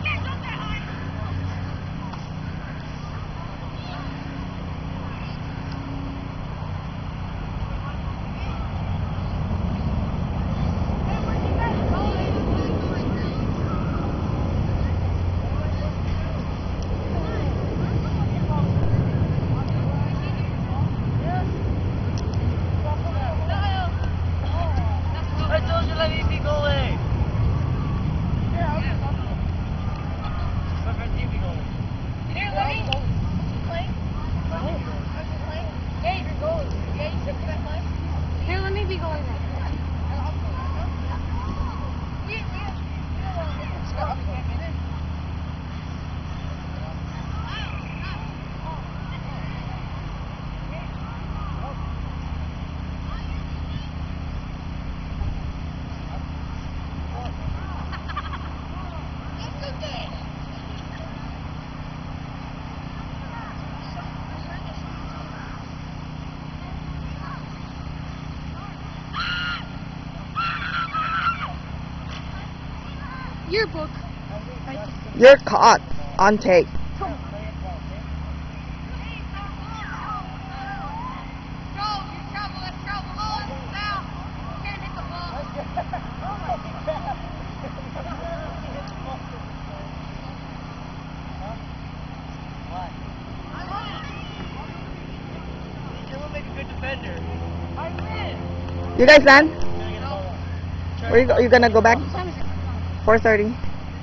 Here, let me be going there. Yearbook. You're caught on tape. You guys done? Where you gonna go back? 4:30.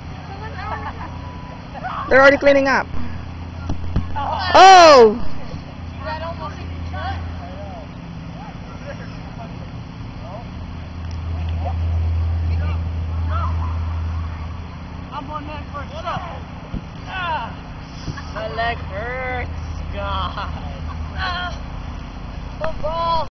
They're already cleaning up. Oh! I'm on that first. What up? My leg hurts, God. Football.